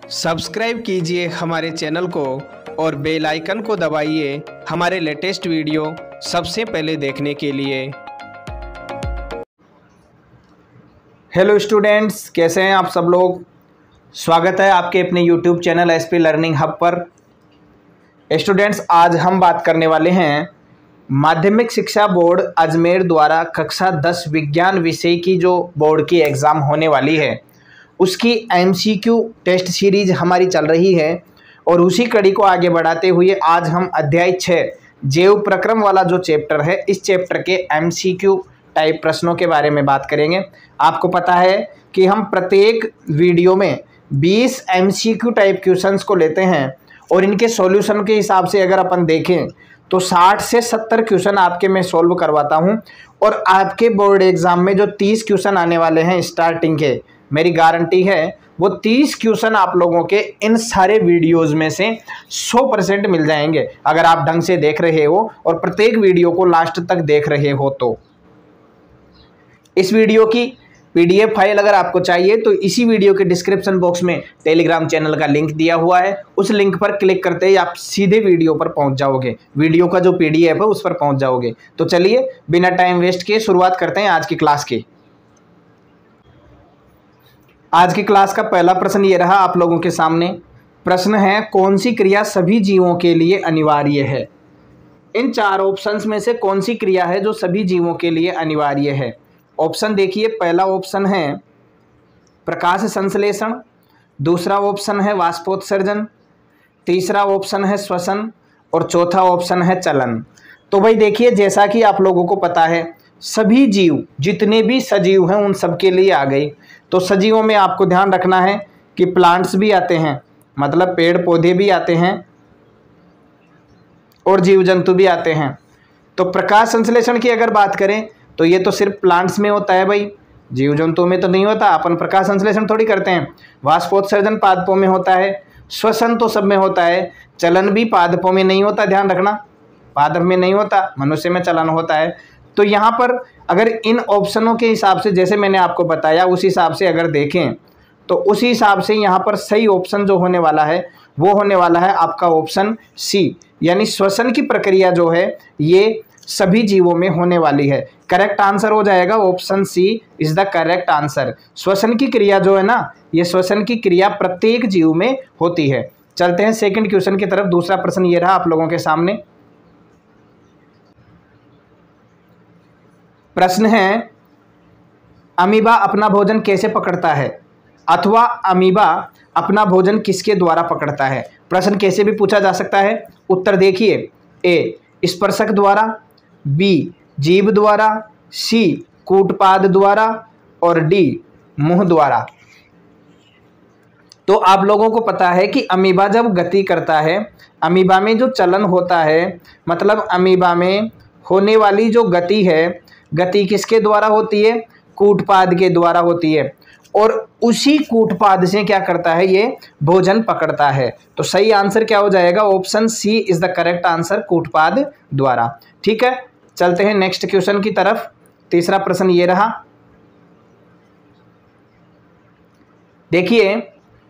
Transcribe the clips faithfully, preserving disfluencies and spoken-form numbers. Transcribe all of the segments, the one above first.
Subscribe कीजिए हमारे channel को और बेल आइकन को दबाइए हमारे लेटेस्ट वीडियो सबसे पहले देखने के लिए। हेलो स्टूडेंट्स, कैसे हैं आप सब लोग। स्वागत है आपके अपने YouTube channel SP learning hub पर। स्टूडेंट्स, आज हम बात करने वाले हैं माध्यमिक शिक्षा बोर्ड अजमेर द्वारा कक्षा दस विज्ञान विषय की जो बोर्ड की एग्ज़ाम होने वाली है उसकी एमसीक्यू टेस्ट सीरीज हमारी चल रही है और उसी कड़ी को आगे बढ़ाते हुए आज हम अध्याय छः जैव प्रक्रम वाला जो चैप्टर है इस चैप्टर के एमसीक्यू टाइप प्रश्नों के बारे में बात करेंगे। आपको पता है कि हम प्रत्येक वीडियो में बीस एमसीक्यू टाइप क्वेश्चंस को लेते हैं और इनके सॉल्यूशन के हिसाब से अगर अपन देखें तो साठ से सत्तर क्वेश्चन आपके मैं सॉल्व करवाता हूं और आपके बोर्ड एग्जाम में जो तीस क्वेश्चन आने वाले हैं स्टार्टिंग के, मेरी गारंटी है वो तीस क्वेश्चन आप लोगों के इन सारे वीडियोस में से सौ परसेंट मिल जाएंगे अगर आप ढंग से देख रहे हो और प्रत्येक वीडियो को लास्ट तक देख रहे हो। तो इस वीडियो की पीडीएफ फाइल अगर आपको चाहिए तो इसी वीडियो के डिस्क्रिप्शन बॉक्स में टेलीग्राम चैनल का लिंक दिया हुआ है, उस लिंक पर क्लिक करते ही आप सीधे वीडियो पर पहुंच जाओगे, वीडियो का जो पीडीएफ है उस पर पहुंच जाओगे। तो चलिए बिना टाइम वेस्ट किए शुरुआत करते हैं आज की क्लास की। आज की क्लास का पहला प्रश्न ये रहा आप लोगों के सामने। प्रश्न है, कौन सी क्रिया सभी जीवों के लिए अनिवार्य है। इन चार ऑप्शंस में से कौन सी क्रिया है जो सभी जीवों के लिए अनिवार्य है। ऑप्शन देखिए, पहला ऑप्शन है प्रकाश संश्लेषण, दूसरा ऑप्शन है वाष्पोत्सर्जन, तीसरा ऑप्शन है श्वसन और चौथा ऑप्शन है चलन। तो भाई देखिए, जैसा कि आप लोगों को पता है सभी जीव जितने भी सजीव हैं उन सब के लिए आ गई। तो सजीवों में आपको ध्यान रखना है कि प्लांट्स भी आते हैं, मतलब पेड़ पौधे भी आते हैं और जीव जंतु भी आते हैं। तो प्रकाश संश्लेषण की अगर बात करें तो ये तो सिर्फ प्लांट्स में होता है भाई, जीव जंतुओं में तो नहीं होता, अपन प्रकाश संश्लेषण थोड़ी करते हैं। वाष्पोत्सर्जन पादपों में होता है, श्वसन तो सब में होता है, चलन भी पादपों में नहीं होता, ध्यान रखना, पादप में नहीं होता, मनुष्य में चलन होता है। तो यहाँ पर अगर इन ऑप्शनों के हिसाब से जैसे मैंने आपको बताया उस हिसाब से अगर देखें तो उस हिसाब से यहाँ पर सही ऑप्शन जो होने वाला है वो होने वाला है आपका ऑप्शन सी, यानी श्वसन की प्रक्रिया जो है ये सभी जीवों में होने वाली है। करेक्ट आंसर हो जाएगा option C is the correct answer. श्वसन की क्रिया जो है ना, ये श्वसन की क्रिया प्रत्येक जीव में होती है। चलते हैं सेकंड क्वेश्चन की तरफ। दूसरा प्रश्न ये रहा आप लोगों के सामने। प्रश्न है, अमीबा अपना भोजन कैसे पकड़ता है अथवा अमीबा अपना भोजन किसके द्वारा पकड़ता है। प्रश्न कैसे भी पूछा जा सकता है। उत्तर देखिए, ए स्पर्शक द्वारा, बी जीभ द्वारा, सी कूटपाद द्वारा और डी मुंह द्वारा। तो आप लोगों को पता है कि अमीबा जब गति करता है, अमीबा में जो चलन होता है, मतलब अमीबा में होने वाली जो गति है, गति किसके द्वारा होती है, कूटपाद के द्वारा होती है और उसी कूटपाद से क्या करता है, ये भोजन पकड़ता है। तो सही आंसर क्या हो जाएगा, option C is the correct answer, कूटपाद द्वारा। ठीक है, चलते हैं नेक्स्ट क्वेश्चन की तरफ। तीसरा प्रश्न ये रहा, देखिए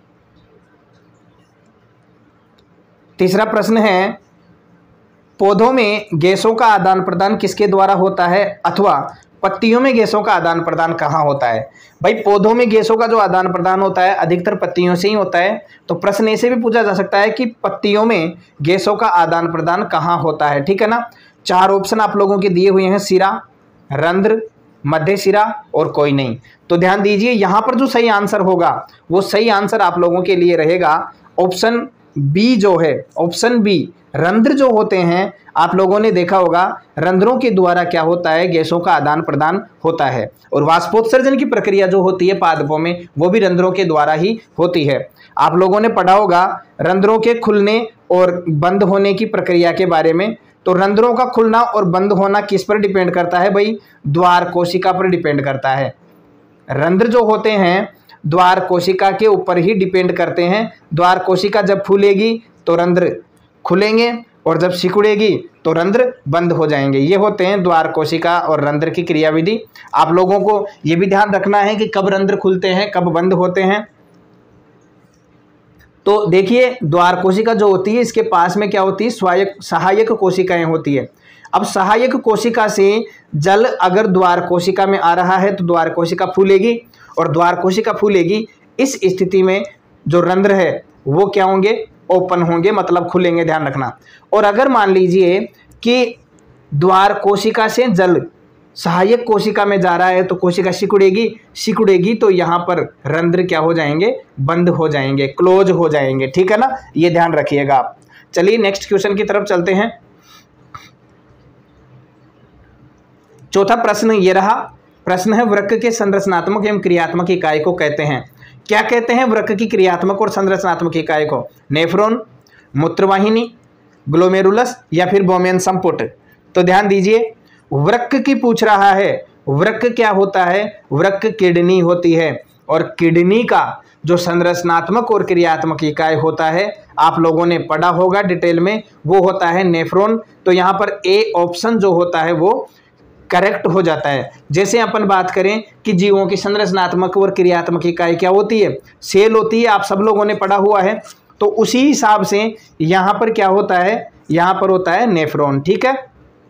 तीसरा प्रश्न है, पौधों में गैसों का आदान प्रदान किसके द्वारा होता है अथवा पत्तियों में गैसों का आदान प्रदान कहाँ होता है। भाई पौधों में गैसों का जो आदान प्रदान होता है अधिकतर पत्तियों से ही होता है। तो प्रश्न ऐसे भी पूछा जा सकता है कि पत्तियों में गैसों का आदान प्रदान कहाँ होता है। ठीक है ना। चार ऑप्शन आप लोगों के दिए हुए हैं, सिरा, रंध्र, मध्य सिरा और कोई नहीं। तो ध्यान दीजिए, यहाँ पर जो सही आंसर होगा वो सही आंसर आप लोगों के लिए रहेगा ऑप्शन बी जो है, ऑप्शन बी। रंध्र जो होते हैं आप लोगों ने देखा होगा, रंध्रों के द्वारा क्या होता है, गैसों का आदान प्रदान होता है। और वाष्पोत्सर्जन की प्रक्रिया जो होती है पादपों में वो भी रंध्रों के द्वारा ही होती है। आप लोगों ने पढ़ा होगा रंध्रों के खुलने और बंद होने की प्रक्रिया के बारे में। तो रंध्रों का खुलना और बंद होना किस पर डिपेंड करता है भाई, द्वार कोशिका पर डिपेंड करता है। रंध्र जो होते हैं द्वार कोशिका के ऊपर ही डिपेंड करते हैं। द्वार कोशिका जब फूलेगी तो रंध्र खुलेंगे और जब सिकुड़ेगी तो रंध्र बंद हो जाएंगे। ये होते हैं द्वार कोशिका और रंध्र की क्रियाविधि। आप लोगों को ये भी ध्यान रखना है कि कब रंध्र खुलते हैं कब बंद होते हैं। तो देखिए द्वार कोशिका जो होती है इसके पास में क्या होती है, सहायक सहायक कोशिकाएं होती है। अब सहायक कोशिका से जल अगर द्वार कोशिका में आ रहा है तो द्वार कोशिका फूलेगी, और द्वार कोशिका फूलेगी, इस स्थिति में जो रंध्र है वो क्या होंगे, ओपन होंगे, मतलब खुलेंगे, ध्यान रखना। और अगर मान लीजिए कि द्वार कोशिका से जल सहायक कोशिका में जा रहा है तो कोशिका सिकुड़ेगी, सिकुड़ेगी तो यहाँ पर रंध्र क्या हो जाएंगे, बंद हो जाएंगे, क्लोज हो जाएंगे, ठीक है ना, ये ध्यान रखिएगा आप। चलिए नेक्स्ट क्वेश्चन की तरफ चलते हैं। चौथा प्रश्न ये रहा, प्रश्न है वृक्क के संरचनात्मक एवं क्रियात्मक इकाई को कहते हैं। क्या कहते हैं वृक्क की क्रियात्मक और संरचनात्मक इकाई को? नेफ्रॉन, मूत्रवाहिनी, ग्लोमेरुलस या फिर बोमेन संपुट। तो ध्यान दीजिए, वृक्क की पूछ रहा है, वृक्क क्या होता है, वृक्क किडनी होती है, और किडनी का जो संरचनात्मक और क्रियात्मक इकाई होता है आप लोगों ने पढ़ा होगा डिटेल में, वो होता है नेफ्रॉन। तो यहाँ पर ए ऑप्शन जो होता है वो करेक्ट हो जाता है। जैसे अपन बात करें कि जीवों की संरचनात्मक और क्रियात्मक इकाई क्या होती है, सेल होती है, आप सब लोगों ने पढ़ा हुआ है। तो उसी हिसाब से यहाँ पर क्या होता है, यहाँ पर होता है नेफ्रॉन, ठीक है।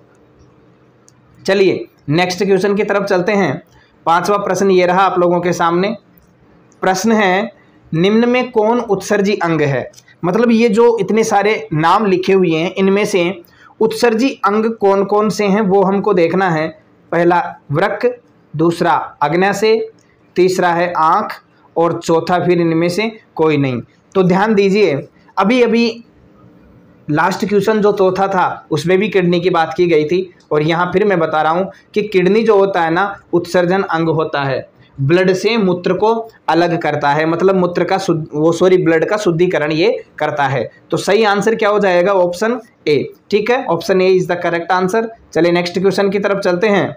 चलिए नेक्स्ट क्वेश्चन की तरफ चलते हैं। पांचवा प्रश्न ये रहा आप लोगों के सामने। प्रश्न है निम्न में कौन उत्सर्जी अंग है? मतलब ये जो इतने सारे नाम लिखे हुए हैं इनमें से उत्सर्जी अंग कौन कौन से हैं वो हमको देखना है। पहला वृक्क, दूसरा अग्न्याशय, तीसरा है आँख, और चौथा फिर इनमें से कोई नहीं। तो ध्यान दीजिए, अभी अभी लास्ट क्वेश्चन जो चौथा था उसमें भी किडनी की बात की गई थी, और यहाँ फिर मैं बता रहा हूँ कि किडनी जो होता है ना उत्सर्जन अंग होता है, ब्लड से मूत्र को अलग करता है, मतलब मूत्र का शुद्ध वो सॉरी ब्लड का शुद्धिकरण ये करता है। तो सही आंसर क्या हो जाएगा, ऑप्शन ए, ठीक है, option A is the correct answer. चलिए नेक्स्ट क्वेश्चन की तरफ चलते हैं।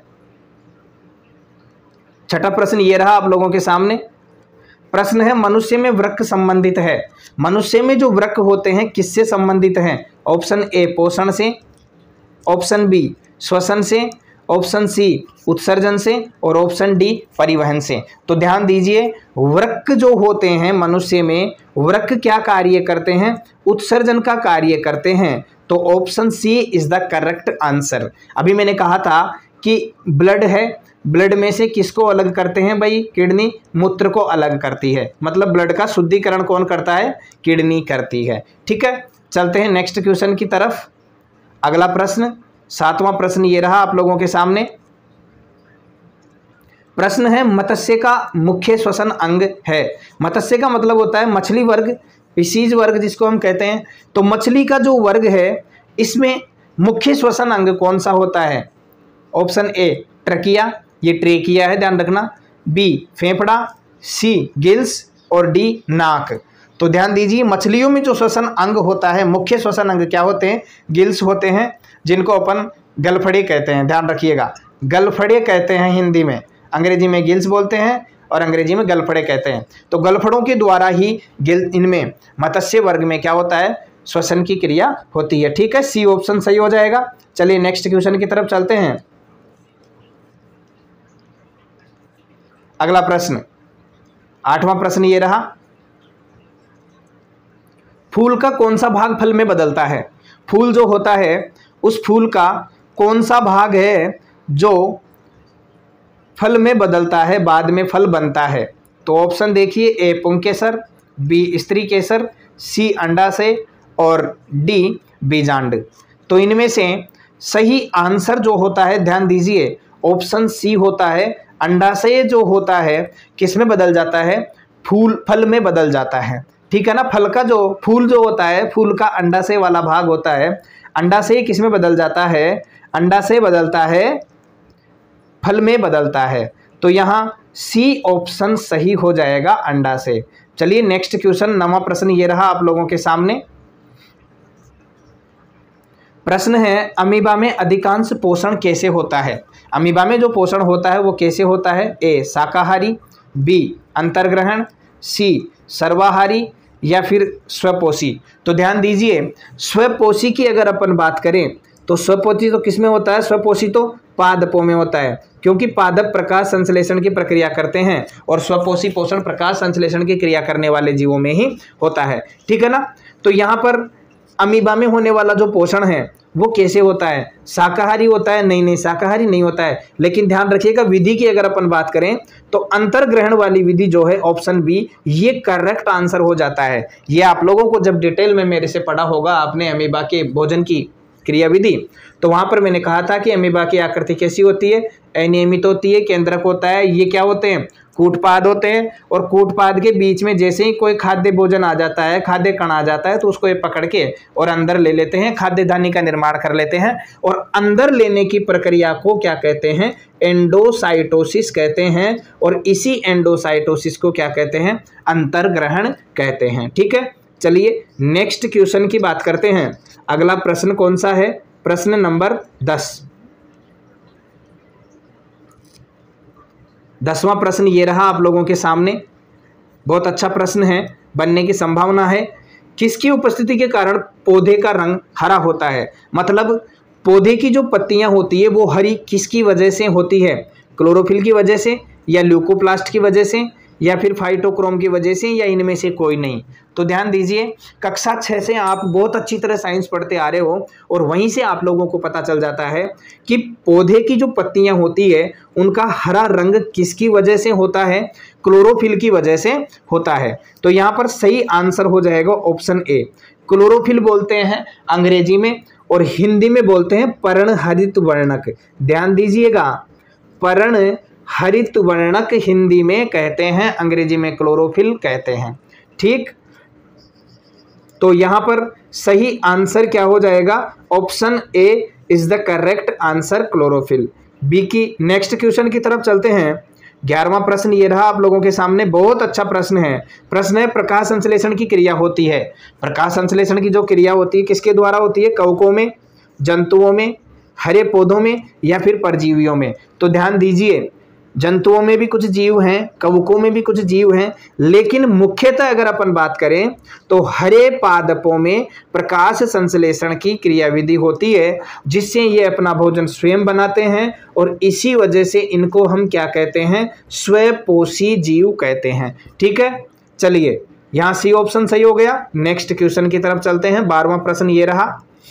छठा प्रश्न ये रहा आप लोगों के सामने। प्रश्न है मनुष्य में वृक्क संबंधित है। मनुष्य में जो वृक्क होते हैं किससे संबंधित हैं? ऑप्शन ए पोषण से, ऑप्शन बी श्वसन से, ऑप्शन सी उत्सर्जन से, और ऑप्शन डी परिवहन से। तो ध्यान दीजिए, वृक्क जो होते हैं मनुष्य में, वृक्क क्या कार्य करते हैं, उत्सर्जन का कार्य करते हैं। तो option C is the correct answer. अभी मैंने कहा था कि ब्लड है, ब्लड में से किसको अलग करते हैं भाई, किडनी मूत्र को अलग करती है, मतलब ब्लड का शुद्धिकरण कौन करता है, किडनी करती है, ठीक है। चलते हैं नेक्स्ट क्वेश्चन की तरफ। अगला प्रश्न, सातवां प्रश्न ये रहा आप लोगों के सामने। प्रश्न है मत्स्य का मुख्य श्वसन अंग है। मत्स्य का मतलब होता है मछली वर्ग, फिशीज वर्ग जिसको हम कहते हैं। तो मछली का जो वर्ग है इसमें मुख्य श्वसन अंग कौन सा होता है? ऑप्शन ए ट्रकिया, ये ट्रेकिया है, ध्यान रखना, बी फेफड़ा, सी गिल्स, और डी नाक। तो ध्यान दीजिए, मछलियों में जो श्वसन अंग होता है, मुख्य श्वसन अंग क्या होते हैं, गिल्स होते हैं, जिनको अपन गलफड़े कहते हैं, ध्यान रखिएगा, गलफड़े कहते हैं हिंदी में, अंग्रेजी में गिल्स बोलते हैं और अंग्रेजी में गलफड़े कहते हैं। तो गलफड़ों के द्वारा ही गिल इनमें मत्स्य वर्ग में क्या होता है, श्वसन की क्रिया होती है, ठीक है, सी ऑप्शन सही हो जाएगा। चलिए नेक्स्ट क्वेश्चन की तरफ चलते हैं। अगला प्रश्न, आठवां प्रश्न ये रहा, फूल का कौन सा भाग फल में बदलता है? फूल जो होता है उस फूल का कौन सा भाग है जो फल में बदलता है, बाद में फल बनता है? तो ऑप्शन देखिए, ए पुंकेसर, बी स्त्री केसर, सी अंडाशय, और डी बीजांड। तो इनमें से सही आंसर जो होता है, ध्यान दीजिए, ऑप्शन सी होता है। अंडाशय जो होता है किस में बदल जाता है, फूल फल में बदल जाता है, ठीक है ना। फल का जो फूल जो होता है, फूल का अंडाशय वाला भाग होता है, अंडाशय किस में बदल जाता है, अंडाशय बदलता है फल में बदलता है। तो यहाँ सी ऑप्शन सही हो जाएगा, अंडाशय। चलिए नेक्स्ट क्वेश्चन, नवा प्रश्न ये रहा आप लोगों के सामने। प्रश्न है अमीबा में अधिकांश पोषण कैसे होता है? अमीबा में जो पोषण होता है वो कैसे होता है? ए शाकाहारी, बी अंतर्ग्रहण, सी सर्वाहारी, या फिर स्वपोषी। तो ध्यान दीजिए, स्वपोषी की अगर अपन बात करें तो स्वपोषी तो किस में होता है, स्वपोषी तो पादपों में होता है, क्योंकि पादप प्रकाश संश्लेषण की प्रक्रिया करते हैं और स्वपोषी पोषण प्रकाश संश्लेषण की क्रिया करने वाले जीवों में ही होता है। ठीक है ना। तो यहाँ पर अमीबा में होने वाला जो पोषण है वो कैसे होता है, शाकाहारी होता है? नहीं नहीं, शाकाहारी नहीं होता है। लेकिन ध्यान रखिएगा विधि की अगर अपन बात करें तो अंतर्ग्रहण वाली विधि जो है ऑप्शन बी, ये करेक्ट आंसर हो जाता है। ये आप लोगों को जब डिटेल में मेरे से पढ़ा होगा आपने अमीबा के भोजन की क्रिया विधि, तो वहां पर मैंने कहा था कि अमीबा की आकृति कैसी होती है, अनियमित होती है, केंद्रक होता है। ये क्या होते हैं? कूटपाद होते हैं। और कूटपाद के बीच में जैसे ही कोई खाद्य भोजन आ जाता है, खाद्य कण आ जाता है, तो उसको ये पकड़ के और अंदर ले लेते हैं, खाद्य धानी का निर्माण कर लेते हैं। और अंदर लेने की प्रक्रिया को क्या कहते हैं? एंडोसाइटोसिस कहते हैं। और इसी एंडोसाइटोसिस को क्या कहते हैं? अंतर्ग्रहण कहते हैं। ठीक है, चलिए नेक्स्ट क्वेश्चन की बात करते हैं। अगला प्रश्न कौन सा है? प्रश्न नंबर दस। दसवां प्रश्न ये रहा आप लोगों के सामने। बहुत अच्छा प्रश्न है, बनने की संभावना है। किसकी उपस्थिति के कारण पौधे का रंग हरा होता है? मतलब पौधे की जो पत्तियां होती है वो हरी किसकी वजह से होती है? क्लोरोफिल की वजह से, या ल्यूकोप्लास्ट की वजह से, या फिर फाइटोक्रोम की वजह से, या इनमें से कोई नहीं? तो ध्यान दीजिए, कक्षा छः से आप बहुत अच्छी तरह साइंस पढ़ते आ रहे हो और वहीं से आप लोगों को पता चल जाता है कि पौधे की जो पत्तियां होती है उनका हरा रंग किसकी वजह से होता है? क्लोरोफिल की वजह से होता है। तो यहाँ पर सही आंसर हो जाएगा ऑप्शन ए। क्लोरोफिल बोलते हैं अंग्रेजी में और हिंदी में बोलते हैं पर्णहरित वर्णक। ध्यान दीजिएगा, पर्ण हरित वर्णक हिंदी में कहते हैं, अंग्रेजी में क्लोरोफिल कहते हैं। ठीक, तो यहां पर सही आंसर क्या हो जाएगा? Option A is the correct answer, chlorophyll. B की नेक्स्ट क्वेश्चन की तरफ चलते हैं। ग्यारहवां प्रश्न ये रहा आप लोगों के सामने। बहुत अच्छा प्रश्न है। प्रश्न है प्रकाश संश्लेषण की क्रिया होती है। प्रकाश संश्लेषण की जो क्रिया होती है किसके द्वारा होती है? कवकों में, जंतुओं में, हरे पौधों में, या फिर परजीवियों में? तो ध्यान दीजिए, जंतुओं में भी कुछ जीव हैं, कवकों में भी कुछ जीव हैं, लेकिन मुख्यतः अगर अपन बात करें तो हरे पादपों में प्रकाश संश्लेषण की क्रियाविधि होती है, जिससे ये अपना भोजन स्वयं बनाते हैं और इसी वजह से इनको हम क्या कहते हैं? स्वपोषी जीव कहते हैं। ठीक है, चलिए यहाँ सी ऑप्शन सही हो गया। नेक्स्ट क्वेश्चन की तरफ चलते हैं। बारहवां प्रश्न ये रहा।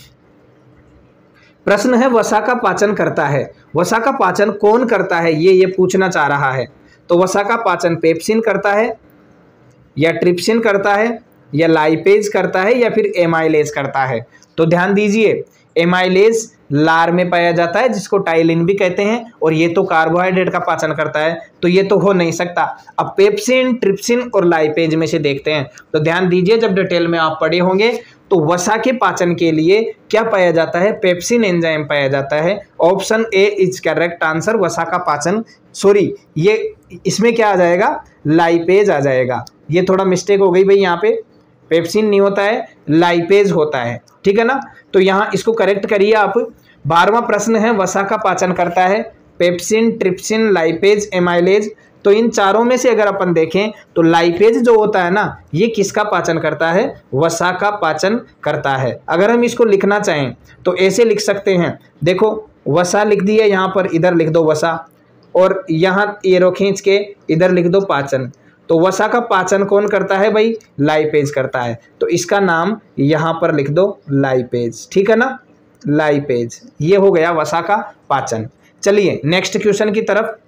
प्रश्न है वसा का पाचन करता है। वसा का पाचन कौन करता है? ये ये पूछना चाह रहा है। तो वसा का पाचन पेप्सिन करता है, या ट्रिप्सिन करता है, या लाइपेज करता है, या फिर एमाइलेज करता है? तो ध्यान दीजिए, एमाइलेज लार में पाया जाता है जिसको टाइलिन भी कहते हैं, और ये तो कार्बोहाइड्रेट का पाचन करता है, तो ये तो हो नहीं सकता। अब पेप्सिन, ट्रिप्सिन और लाइपेज में से देखते हैं। तो ध्यान दीजिए, जब डिटेल में आप पढ़े होंगे तो वसा के पाचन के लिए क्या पाया जाता है? पेप्सिन एंजाइम पाया जाता है। Option A is correct answer. वसा का पाचन, सॉरी ये इसमें क्या आ जाएगा? लाइपेज आ जाएगा। ये थोड़ा मिस्टेक हो गई भाई, यहाँ पे पेप्सिन नहीं होता है, लाइपेज होता है। ठीक है ना, तो यहाँ इसको करेक्ट करिए आप। बारहवां प्रश्न है वसा का पाचन करता है पेप्सिन, ट्रिप्सिन, लाइपेज, एमाइलेज। तो इन चारों में से अगर अपन देखें तो लाइपेज जो होता है ना, ये किसका पाचन करता है? वसा का पाचन करता है। अगर हम इसको लिखना चाहें तो ऐसे लिख सकते हैं, देखो वसा लिख दिया यहाँ पर, इधर लिख दो वसा, और यहाँ एरो खींच के इधर लिख दो पाचन। तो वसा का पाचन कौन करता है भाई? लाइपेज करता है। तो इसका नाम यहाँ पर लिख दो लाइपेज। ठीक है ना, लाइपेज। ये हो गया वसा का पाचन। चलिए नेक्स्ट क्वेश्चन की तरफ।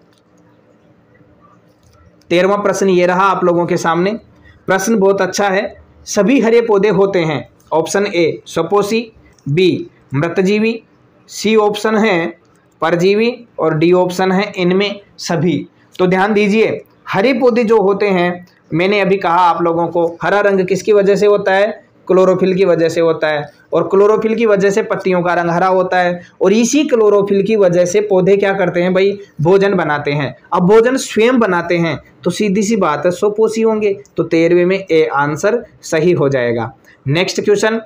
तेरहवां प्रश्न ये रहा आप लोगों के सामने। प्रश्न बहुत अच्छा है। सभी हरे पौधे होते हैं। ऑप्शन ए स्वपोषी, बी मृतजीवी, सी ऑप्शन है परजीवी, और डी ऑप्शन है इनमें सभी। तो ध्यान दीजिए, हरे पौधे जो होते हैं, मैंने अभी कहा आप लोगों को, हरा रंग किसकी वजह से होता है? क्लोरोफिल की वजह से होता है, और क्लोरोफिल की वजह से पत्तियों का रंग हरा होता है, और इसी क्लोरोफिल की वजह से पौधे क्या करते हैं भाई? भोजन बनाते हैं। अब भोजन स्वयं बनाते हैं तो सीधी सी बात है स्वपोषी होंगे। तो तेरहवें में ए आंसर सही हो जाएगा। नेक्स्ट क्वेश्चन,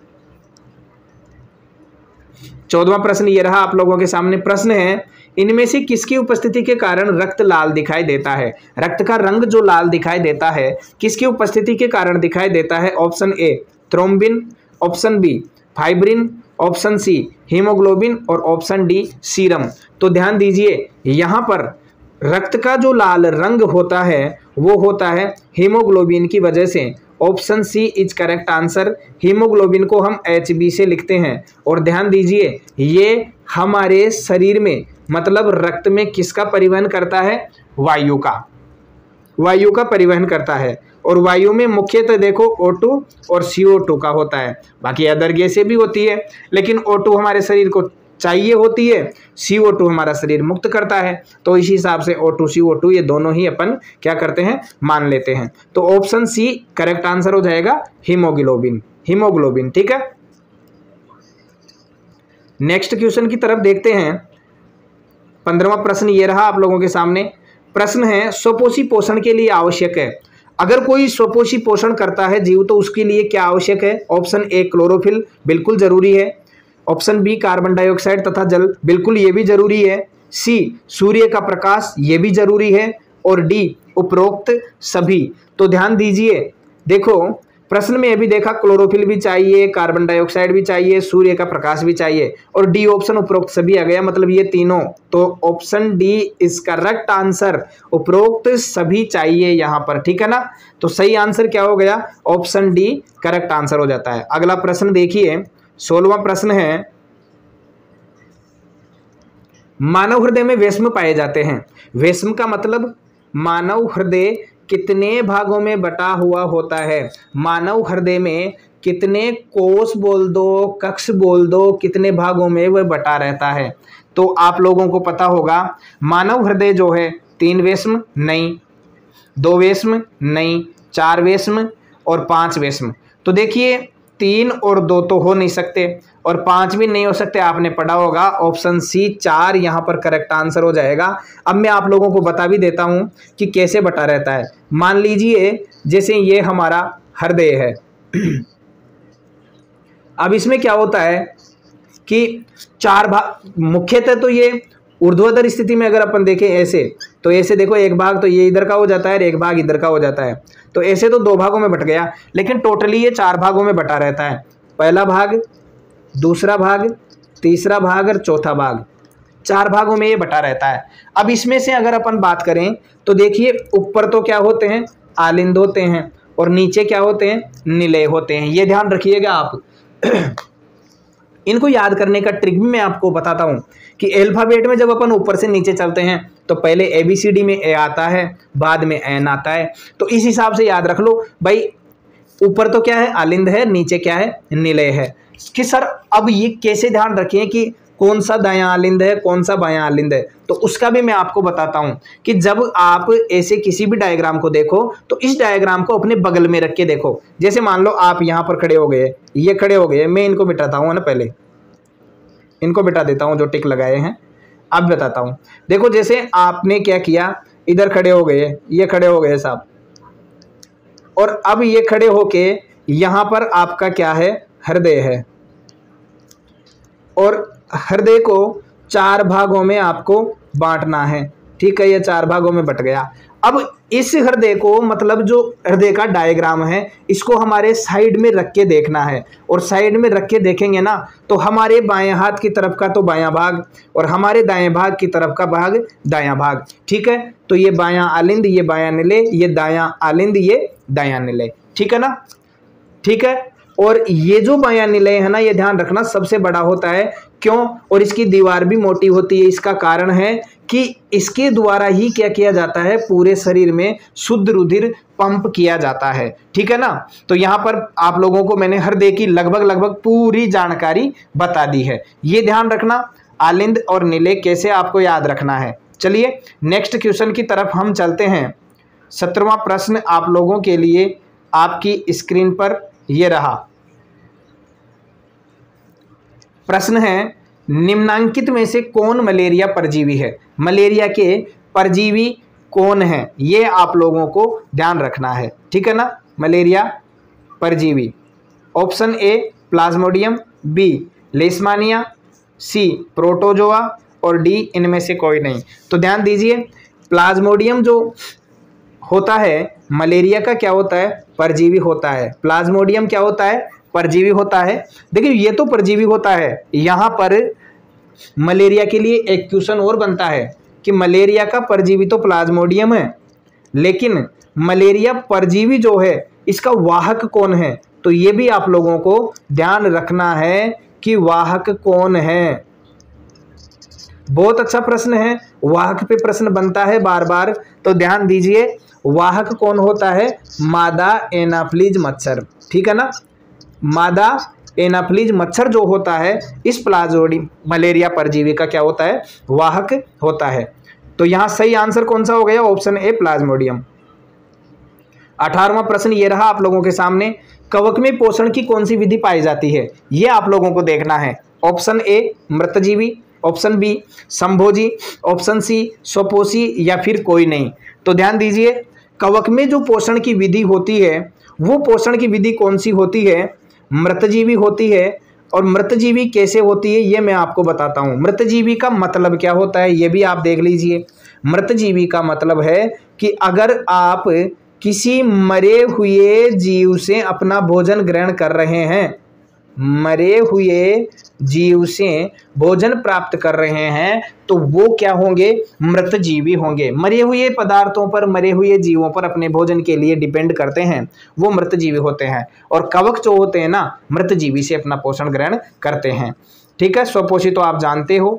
चौदहवां प्रश्न ये रहा आप लोगों के सामने। प्रश्न है इनमें से किसकी उपस्थिति के कारण रक्त लाल दिखाई देता है? रक्त का रंग जो लाल दिखाई देता है किसकी उपस्थिति के कारण दिखाई देता है? Option A thrombin, option B fibrin, option C haemoglobin और ऑप्शन डी सीरम। तो ध्यान दीजिए यहाँ पर रक्त का जो लाल रंग होता है वो होता है हीमोग्लोबिन की वजह से। Option C is correct answer. Haemoglobin को हम एच बी से लिखते हैं। और ध्यान दीजिए ये हमारे शरीर में मतलब रक्त में किसका परिवहन करता है? वायु का, वायु का परिवहन करता है। और वायु में मुख्यतः देखो ओ टू और सी ओ टू का होता है, बाकी अदर गैसें भी होती है, लेकिन ओ टू हमारे शरीर को चाहिए होती है, सी ओ टू हमारा शरीर मुक्त करता है। तो इस हिसाब से ओ टू सी ओ टू ये दोनों ही अपन क्या करते हैं? मान लेते हैं। तो ऑप्शन सी करेक्ट आंसर हो जाएगा हीमोग्लोबिन, हीमोग्लोबिन। ठीक है, नेक्स्ट क्वेश्चन की तरफ देखते हैं। पंद्रहवां प्रश्न ये रहा आप लोगों के सामने। प्रश्न है स्वपोषी पोषण के लिए आवश्यक है। अगर कोई स्वपोषी पोषण करता है जीव तो उसके लिए क्या आवश्यक है? ऑप्शन ए क्लोरोफिल, बिल्कुल जरूरी है। ऑप्शन बी कार्बन डाइऑक्साइड तथा जल, बिल्कुल ये भी जरूरी है। सी सूर्य का प्रकाश, ये भी जरूरी है। और डी उपरोक्त सभी। तो ध्यान दीजिए, देखो प्रश्न में ये भी देखा क्लोरोफिल भी चाहिए, कार्बन डाइऑक्साइड भी चाहिए, सूर्य का प्रकाश भी चाहिए, और डी ऑप्शन उपरोक्त सभी आ गया, मतलब ये तीनों। तो option D is correct answer, उपरोक्त सभी चाहिए यहाँ पर। ठीक है ना, तो सही आंसर क्या हो गया? ऑप्शन डी करेक्ट आंसर हो जाता है। अगला प्रश्न देखिए, सोलहवां प्रश्न है मानव हृदय में वेश्म पाए जाते हैं। वेश्म का मतलब मानव हृदय कितने भागों में बटा हुआ होता है? मानव हृदय में कितने कोष बोल दो, कक्ष बोल दो, कितने भागों में वह बटा रहता है? तो आप लोगों को पता होगा मानव हृदय जो है तीन वेश्म नहीं, दो वेश्म नहीं, चार वेश्म और पांच वेश्म। तो देखिए तीन और दो तो हो नहीं सकते और पांच भी नहीं हो सकते, आपने पढ़ा होगा। ऑप्शन सी चार यहाँ पर करेक्ट आंसर हो जाएगा। अब मैं आप लोगों को बता भी देता हूँ कि कैसे बटा रहता है। मान लीजिए जैसे ये हमारा हृदय है, अब इसमें क्या होता है कि चार भाग, मुख्यतः तो ये ऊर्ध्वाधर स्थिति में अगर अपन देखें ऐसे, तो ऐसे देखो एक भाग तो ये इधर का हो जाता है और एक भाग इधर का हो जाता है। तो ऐसे तो दो भागों में बट गया, लेकिन टोटली ये चार भागों में बटा रहता है। पहला भाग, दूसरा भाग, तीसरा भाग और चौथा भाग, चार भागों में ये बटा रहता है। अब इसमें से अगर अपन बात करें तो देखिए ऊपर तो क्या होते हैं? आलिंद होते हैं, और नीचे क्या होते हैं? निलय होते हैं। ये ध्यान रखिएगा आप। इनको याद करने का ट्रिक भी मैं आपको बताता हूं कि अल्फाबेट में जब अपन ऊपर से नीचे चलते हैं तो पहले ए बी सी डी में ए आता है, बाद में एन आता है। तो इस हिसाब से याद रख लो भाई, ऊपर तो क्या है? आलिंद है, नीचे क्या है? निलय है। कि सर अब ये कैसे ध्यान रखें कि कौन सा दायां आलिंद है, कौन सा बायां आलिंद है? तो उसका भी मैं आपको बताता हूं कि जब आप ऐसे किसी भी डायग्राम को देखो तो इस डायग्राम को अपने बगल में रख के देखो। जैसे मान लो आप यहाँ पर खड़े हो गए, ये खड़े हो गए, मैं इनको बिठाता हूँ ना, पहले इनको बिठा देता हूँ जो टिक लगाए हैं। अब बताता हूँ, देखो जैसे आपने क्या किया, इधर खड़े हो गए, ये खड़े हो गए साहब, और अब ये खड़े होके यहाँ पर आपका क्या है? हृदय है, और हृदय को चार भागों में आपको बांटना है। ठीक है, ये चार भागों में बट गया। अब इस हृदय को, मतलब जो हृदय का डायग्राम है, इसको हमारे साइड में रख के देखना है। और साइड में रख के देखेंगे ना तो हमारे बाएं हाथ की तरफ का तो बायां भाग और हमारे दाएं भाग की तरफ का भाग दायां भाग। ठीक है, तो ये बायां आलिंद, ये बायां निलय, ये दायां आलिंद, ये दायां निलय। ठीक है ना? ठीक है, और ये जो बायां निलय है ना, ये ध्यान रखना सबसे बड़ा होता है। क्यों? और इसकी दीवार भी मोटी होती है। इसका कारण है कि इसके द्वारा ही क्या किया जाता है? पूरे शरीर में शुद्ध रुधिर पंप किया जाता है। ठीक है ना? तो यहाँ पर आप लोगों को मैंने हृदय की लगभग लगभग पूरी जानकारी बता दी है। ये ध्यान रखना आलिंद और निलय कैसे आपको याद रखना है। चलिए नेक्स्ट क्वेश्चन की तरफ हम चलते हैं। सत्रहवां प्रश्न आप लोगों के लिए आपकी स्क्रीन पर ये रहा। प्रश्न है निम्नांकित में से कौन मलेरिया परजीवी है? मलेरिया के परजीवी कौन है? ये आप लोगों को ध्यान रखना है। ठीक है ना? मलेरिया परजीवी, option A plasmodium, B leishmania, C protozoa और डी इनमें से कोई नहीं। तो ध्यान दीजिए, प्लाज्मोडियम जो होता है मलेरिया का क्या होता है? परजीवी होता है। प्लाज्मोडियम क्या होता है? परजीवी होता है। देखिए ये तो परजीवी होता है, यहाँ पर मलेरिया के लिए एक क्वेश्चन और बनता है कि मलेरिया का परजीवी तो प्लाज्मोडियम है, लेकिन मलेरिया परजीवी जो है इसका वाहक कौन है? तो ये भी आप लोगों को ध्यान रखना है कि वाहक कौन है। बहुत अच्छा प्रश्न है, वाहक पे प्रश्न बनता है बार बार, तो ध्यान दीजिए वाहक कौन होता है? मादा एनाफ्लीज मच्छर, ठीक है ना। मादा एनाफ्लीज मच्छर जो होता है इस प्लाज्मोडियम मलेरिया परजीवी का क्या होता है? वाहक होता है। तो यहाँ सही आंसर कौन सा हो गया? Option A plasmodium. अठारहवां प्रश्न ये रहा आप लोगों के सामने, कवक में पोषण की कौन सी विधि पाई जाती है? ये आप लोगों को देखना है। ऑप्शन ए मृतजीवी, ऑप्शन बी संभोजी, ऑप्शन सी स्वपोषी या फिर कोई नहीं। तो ध्यान दीजिए कवक में जो पोषण की विधि होती है वो पोषण की विधि कौन सी होती है? मृतजीवी होती है। और मृतजीवी कैसे होती है ये मैं आपको बताता हूँ। मृतजीवी का मतलब क्या होता है ये भी आप देख लीजिए। मृतजीवी का मतलब है कि अगर आप किसी मरे हुए जीव से अपना भोजन ग्रहण कर रहे हैं, मरे हुए जीव से भोजन प्राप्त कर रहे हैं, तो वो क्या होंगे? मृतजीवी होंगे। मरे हुए पदार्थों पर, मरे हुए जीवों पर अपने भोजन के लिए डिपेंड करते हैं, वो मृतजीवी होते हैं। और कवक जो होते हैं ना, मृतजीवी से अपना पोषण ग्रहण करते हैं, ठीक है। स्वपोषी तो आप जानते हो।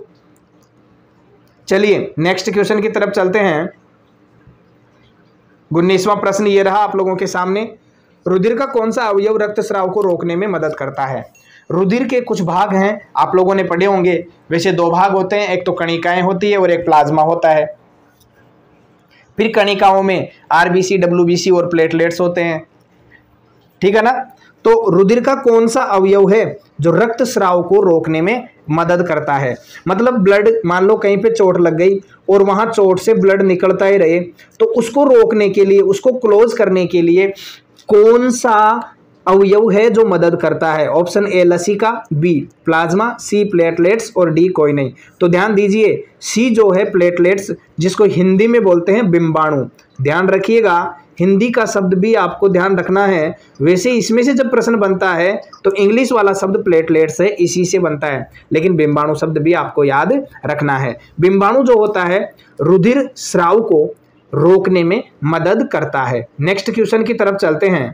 चलिए नेक्स्ट क्वेश्चन की तरफ चलते हैं। उन्नीसवां प्रश्न ये रहा आप लोगों के सामने, रुधिर का कौन सा अवयव रक्तस्राव को रोकने में मदद करता है? रुधिर के कुछ भाग हैं, आप लोगों ने पढ़े होंगे। वैसे दो भाग होते हैं, एक तो कणिकाएं होती है और एक प्लाज्मा होता है। फिर कणिकाओं में आरबीसी, डब्ल्यूबीसी और प्लेटलेट्स होते हैं, ठीक है ना। तो रुधिर का कौन सा अवयव है जो रक्तस्राव को रोकने में मदद करता है? मतलब ब्लड, मान लो कहीं पे चोट लग गई और वहां चोट से ब्लड निकलता ही रहे, तो उसको रोकने के लिए, उसको क्लोज करने के लिए कौन सा अवयव है जो मदद करता है? ऑप्शन ए लसिका, बी प्लाज्मा, सी प्लेटलेट्स और डी कोई नहीं। तो ध्यान दीजिए सी जो है प्लेटलेट्स, जिसको हिंदी में बोलते हैं बिंबाणु। ध्यान रखिएगा हिंदी का शब्द भी आपको ध्यान रखना है। वैसे इसमें से जब प्रश्न बनता है तो इंग्लिश वाला शब्द प्लेटलेट्स है, इसी से बनता है, लेकिन बिंबाणु शब्द भी आपको याद रखना है। बिंबाणु जो होता है रुधिर स्राव को रोकने में मदद करता है। नेक्स्ट क्वेश्चन की तरफ चलते हैं।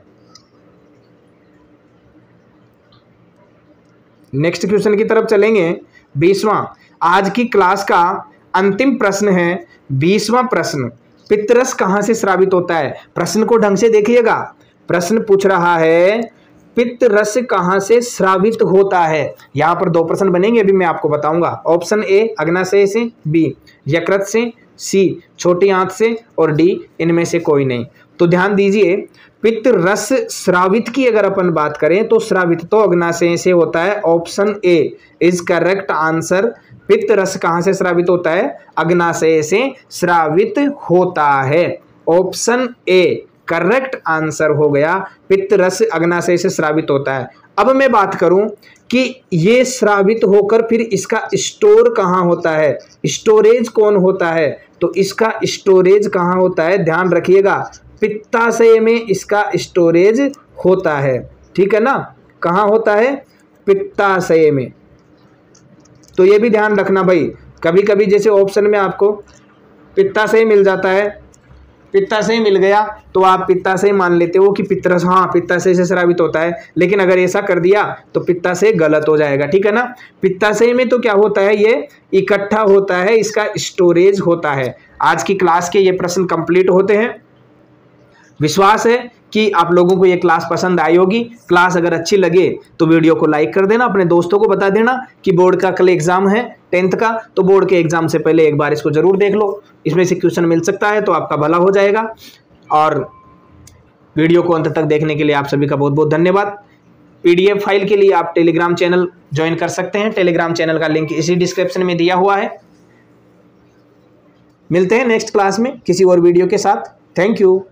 नेक्स्ट क्वेश्चन की तरफ चलेंगे। बीसवां आज की क्लास का अंतिम प्रश्न है। बीसवां प्रश्न, पित्तरस कहां से स्रावित होता है? प्रश्न को ढंग से देखिएगा। प्रश्न पूछ रहा है पित्तरस कहां से स्रावित होता है। यहां पर दो प्रश्न बनेंगे, अभी मैं आपको बताऊंगा। ऑप्शन ए अग्नाशय से, बी यकृत से, सी छोटी आंत से और डी इनमें से कोई नहीं। तो ध्यान दीजिए पित्त रस स्रावित की अगर अपन बात करें तो स्रावित तो अग्नाशय से होता है। Option A is correct answer. पित्त रस कहां से स्रावित होता है? अग्नाशय से स्रावित होता है। ऑप्शन ए करेक्ट आंसर हो गया, पित्त रस अग्नाशय से स्रावित होता है। अब मैं बात करूं कि ये स्रावित होकर फिर इसका स्टोर कहां होता है, स्टोरेज कौन होता है? तो इसका स्टोरेज कहां होता है? ध्यान रखिएगा पित्ताशय में इसका स्टोरेज होता है, ठीक है ना। कहां होता है? पित्ताशय में। तो ये भी ध्यान रखना भाई, कभी कभी जैसे ऑप्शन में आपको पित्ताशय मिल जाता है, पित्ताशय मिल गया तो आप पित्ताशय मान लेते हो कि पित्तरस हाँ पित्ताशय से स्रावित होता है, लेकिन अगर ऐसा कर दिया तो पित्ताशय गलत हो जाएगा, ठीक है ना। पित्ताशय में तो क्या होता है, ये इकट्ठा होता है, इसका स्टोरेज होता है। आज की क्लास के ये प्रश्न कंप्लीट होते हैं। विश्वास है कि आप लोगों को ये क्लास पसंद आई होगी। क्लास अगर अच्छी लगे तो वीडियो को लाइक कर देना, अपने दोस्तों को बता देना कि बोर्ड का कल एग्जाम है टेंथ का, तो बोर्ड के एग्जाम से पहले एक बार इसको जरूर देख लो, इसमें से क्वेश्चन मिल सकता है तो आपका भला हो जाएगा। और वीडियो को अंत तक देखने के लिए आप सभी का बहुत बहुत धन्यवाद। पीडीएफ फाइल के लिए आप टेलीग्राम चैनल ज्वाइन कर सकते हैं, टेलीग्राम चैनल का लिंक इसी डिस्क्रिप्शन में दिया हुआ है। मिलते हैं नेक्स्ट क्लास में किसी और वीडियो के साथ। Thank you.